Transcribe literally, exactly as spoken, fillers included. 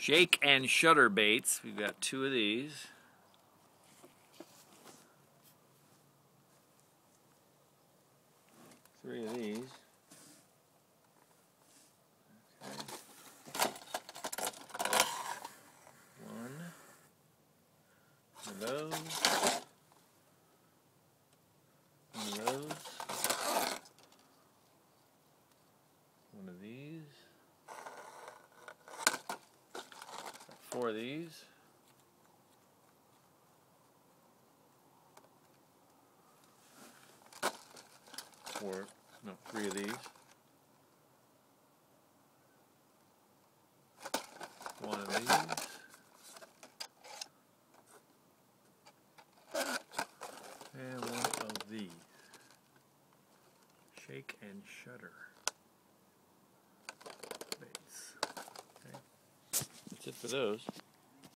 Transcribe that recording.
Shake-N-Shudder baits. We've got two of these. Three of these. Okay. One. One of those. One of those. One of these. Four of these. Four, no, three of these. One of these. And one of these. Shake-N-Shudder baits. Okay. That's it for those.